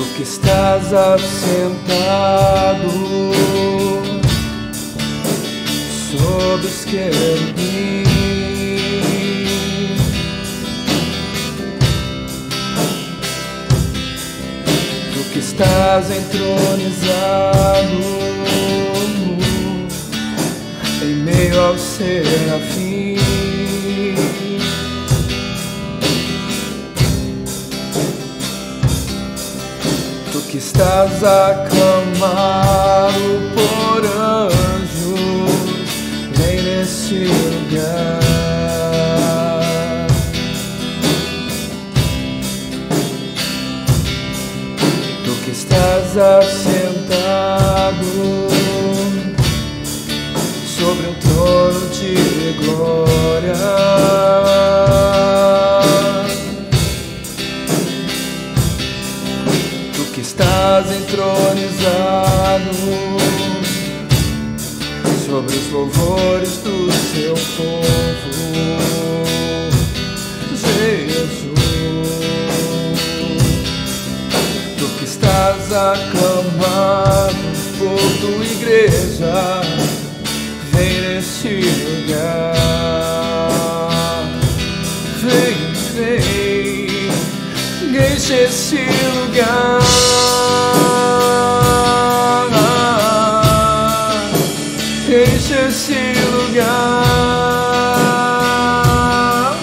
Tu que estás assentado sob os querubins, Tu que estás entronizado em meio aos serafins, Tu que estás aclamado por anjos, vem nesse lugar. Tu que estás assentado sobre um trono de glória, Tu que estás entronizado sobre os louvores do seu povo, Jesus. Tu que estás aclamado por tua igreja, vem nesse lugar. Vem, vem, enche esse lugar. Enche esse lugar.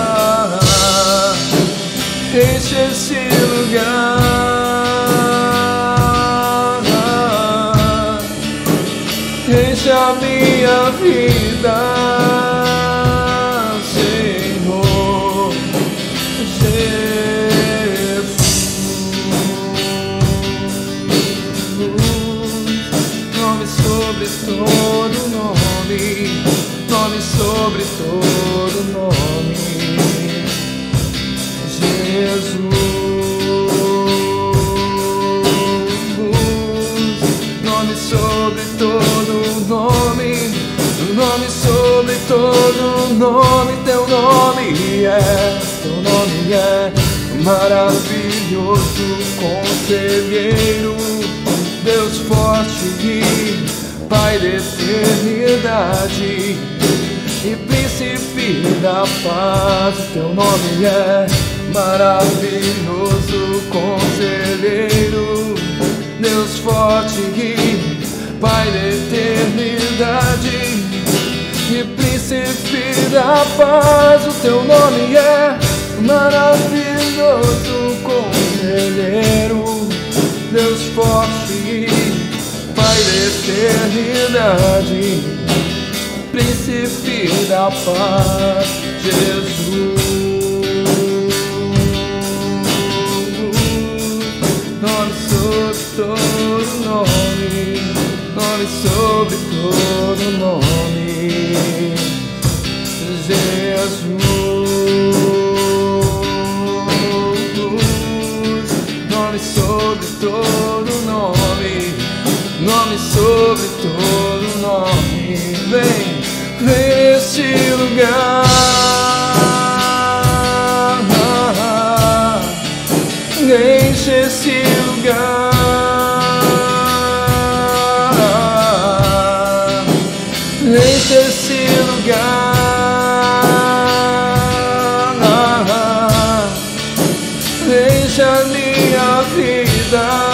Enche esse lugar. Enche a minha vida, Senhor Jesus. Nome sobre todo nome, nome sobre todo nome, Jesus. Nome sobre todo nome, nome sobre todo nome, teu nome é maravilhoso, conselheiro, Deus forte e Pai da eternidade e príncipe da paz. O teu nome é maravilhoso, conselheiro, Deus forte e Pai da eternidade e príncipe da paz. O teu nome é maravilhoso, conselheiro, Deus forte e Pai da eternidade, príncipe da paz, Jesus. Nome sobre todo nome, nome sobre todo nome, Jesus. Nome sobre todo nome, nome sobre todo nome. Vem, vem nesse lugar. Enche esse lugar. Enche esse lugar. Enche a minha vida.